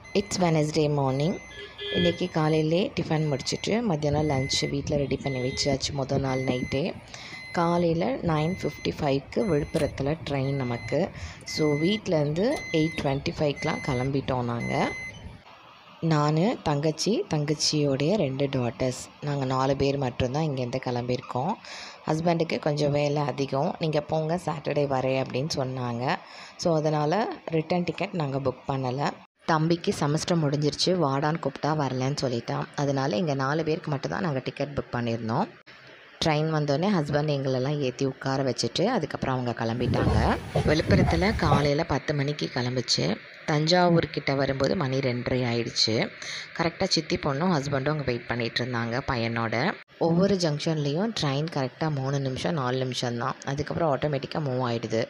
It's Wednesday morning. இன்றைக்கி காலையிலே tiffin முடிச்சுட்டு மத்தியானம் லன்ச்சு வீட்டில் ரெடி பண்ணி வச்சாச்சு. முதல் நாள் நைட்டே காலையில் 9:55க்கு விழுப்புரத்தில் ட்ரெயின் நமக்கு. ஸோ வீட்டிலேருந்து 8:25க்கெலாம் கிளம்பிட்டோம். நான் தங்கச்சியோடைய 2 டாட்டர்ஸ், நாங்கள் 4 பேர் மட்டும்தான் இங்கேருந்து கிளம்பியிருக்கோம். ஹஸ்பண்டுக்கு கொஞ்சம் வேலை அதிகம், நீங்கள் போங்க சாட்டர்டே வரேன் அப்படின்னு சொன்னாங்க. ஸோ அதனால் ரிட்டன் டிக்கெட் நாங்கள் புக் பண்ணலை. தம்பிக்கு செமஸ்டர் முடிஞ்சிருச்சு, வாடான்னு கூப்பிட்டா வரலன்னு சொல்லிட்டான். அதனால் எங்கள் 4 பேருக்கு மட்டும்தான் நாங்கள் டிக்கெட் புக் பண்ணியிருந்தோம். ட்ரெயின் வந்தோடனே ஹஸ்பண்ட் எங்களெல்லாம் ஏற்றி உட்கார வச்சுட்டு அதுக்கப்புறம் அவங்க கிளம்பிட்டாங்க. விழுப்புரத்தில் காலையில் 10 மணிக்கு கிளம்பிச்சு. தஞ்சாவூர் கிட்ட வரும்போது மணி 2:30 ஆயிடுச்சு. கரெக்டாக சித்தி பொண்ணும் ஹஸ்பண்டும் அங்கே வெயிட் பண்ணிகிட்டு இருந்தாங்க பையனோட. ஒவ்வொரு ஜங்ஷன்லேயும் ட்ரெயின் கரெக்டாக 3 நிமிஷம் 4 நிமிஷம் தான். அதுக்கப்புறம் ஆட்டோமேட்டிக்காக மூவ் ஆகிடுது.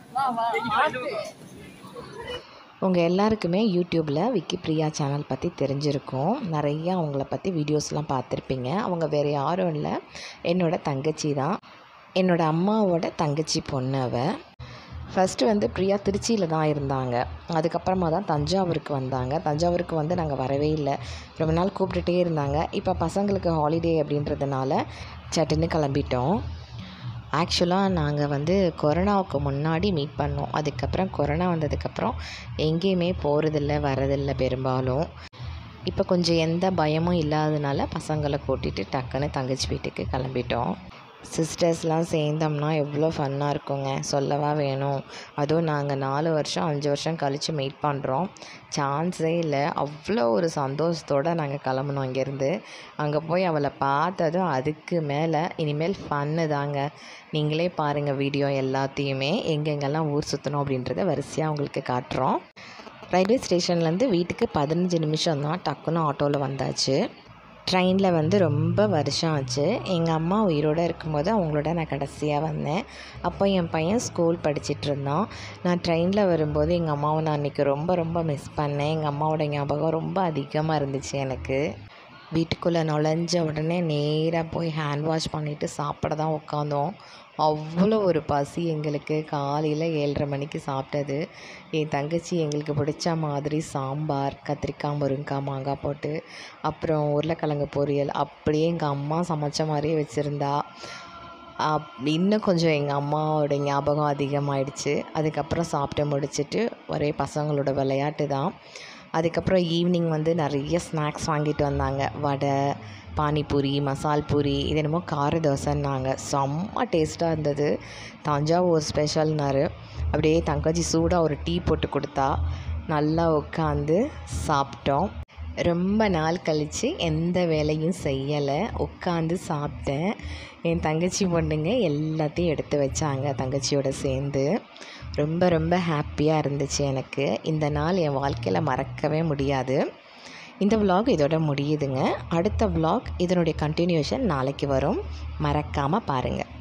உங்கள் எல்லாருக்குமே யூடியூப்பில் விக்கிப்ரியா சேனல் பற்றி தெரிஞ்சிருக்கும். நிறையா அவங்கள பற்றி வீடியோஸ்லாம் பார்த்துருப்பீங்க. அவங்க வேறு யாரும் இல்லை, என்னோடய தங்கச்சி தான். என்னோடய அம்மாவோட தங்கச்சி பொண்ணு அவள். ஃபஸ்ட்டு பிரியா திருச்சியில் தான் இருந்தாங்க. அதுக்கப்புறமா தான் தஞ்சாவூருக்கு வந்தாங்க. தஞ்சாவூருக்கு நாங்கள் வரவே இல்லை, ரொம்ப நாள் கூப்பிட்டுட்டே இருந்தாங்க. இப்போ பசங்களுக்கு ஹாலிடே அப்படின்றதுனால சட்டுன்னு கிளம்பிட்டோம். ஆக்சுவலாக நாங்கள் கொரோனாவுக்கு முன்னாடி மீட் பண்ணோம். அதுக்கப்புறம் கொரோனா வந்ததுக்கப்புறம் எங்கேயுமே போகிறதில்ல வரதில்லை பெரும்பாலும். இப்போ கொஞ்சம் எந்த பயமும் இல்லாததுனால பசங்களை கூட்டிகிட்டு டக்குன்னு தங்கச்சி வீட்டுக்கு கிளம்பிட்டோம். சிஸ்டர்ஸ்லாம் சேர்ந்தோம்னா எவ்வளோ ஃபன்னாக இருக்குங்க, சொல்லவா வேணும். அதுவும் நாங்கள் 4 வருஷம் 5 வருஷம் கழித்து மீட் பண்ணுறோம். சான்ஸே இல்லை. அவ்வளோ ஒரு சந்தோஷத்தோடு நாங்கள் கிளம்புனோம் இங்கேருந்து. அங்கே போய் அவளை பார்த்ததும் அதுக்கு மேலே இனிமேல் ஃபன்னு தாங்க. நீங்களே பாருங்கள் வீடியோ எல்லாத்தையுமே, எங்கெங்கெல்லாம் ஊர் சுற்றணும் அப்படின்றத வரிசையாக உங்களுக்கு காட்டுறோம். ரயில்வே ஸ்டேஷன்லேருந்து வீட்டுக்கு 15 நிமிஷம் தான், டக்குன்னு ஆட்டோவில் வந்தாச்சு. ட்ரெயினில் ரொம்ப வருஷம் ஆச்சு. எங்கள் அம்மா உயிரோடு இருக்கும்போது அவங்களோட நான் கடைசியாக வந்தேன். அப்போ என் பையன் ஸ்கூல் படிச்சுட்டு இருந்தான். நான் ட்ரெயினில் வரும்போது எங்கள் அம்மாவை நான் அன்றைக்கி ரொம்ப மிஸ் பண்ணேன். எங்கள் அம்மாவோட ஞாபகம் ரொம்ப அதிகமாக இருந்துச்சு எனக்கு. வீட்டுக்குள்ளே நுழைஞ்ச உடனே நேராக போய் ஹேண்ட் வாஷ் பண்ணிவிட்டு சாப்பிட தான் உட்காந்தோம். அவ்வளோ ஒரு பசி எங்களுக்கு. காலையில் 7:30 மணிக்கு சாப்பிட்டது. என் தங்கச்சி எங்களுக்கு பிடிச்ச மாதிரி சாம்பார், கத்திரிக்காய், முருங்கைக்காய், மாங்காய் போட்டு, அப்புறம் உருளைக்கிழங்கு பொரியல் அப்படியே எங்கள் அம்மா சமைச்ச மாதிரியே வச்சுருந்தா. இன்னும் கொஞ்சம் எங்கள் அம்மாவோட ஞாபகம் அதிகமாகிடுச்சு. அதுக்கப்புறம் சாப்பிட்டு முடிச்சுட்டு ஒரே பசங்களோட விளையாட்டு தான். அதுக்கப்புறம் ஈவினிங் நிறைய ஸ்நாக்ஸ் வாங்கிட்டு வந்தாங்க. வடை, பானிபூரி, மசால் பூரி, இது என்னமோ கார தோசைன்னாங்க. செம்ம டேஸ்ட்டாக இருந்தது. தஞ்சாவூர் ஸ்பெஷல்னாரு. அப்படியே தங்கச்சி சூடாக ஒரு டீ போட்டு கொடுத்தா. நல்லா உட்காந்து சாப்பிட்டோம். ரொம்ப நாள் கழித்து எந்த வேலையும் செய்யலை, உட்காந்து சாப்பிட்டேன். என் தங்கச்சி பொண்ணுங்க எல்லாத்தையும் எடுத்து வச்சாங்க தங்கச்சியோட சேர்ந்து. ரொம்ப ஹாப்பியாக இருந்துச்சு எனக்கு. இந்த நாள் என் வாழ்க்கையில் மறக்கவே முடியாது. இந்த vlog இதோட முடியுதுங்க. அடுத்த vlog இதனுடைய கண்டினியூஷன் நாளைக்கு வரும். மறக்காமல் பாருங்கள்.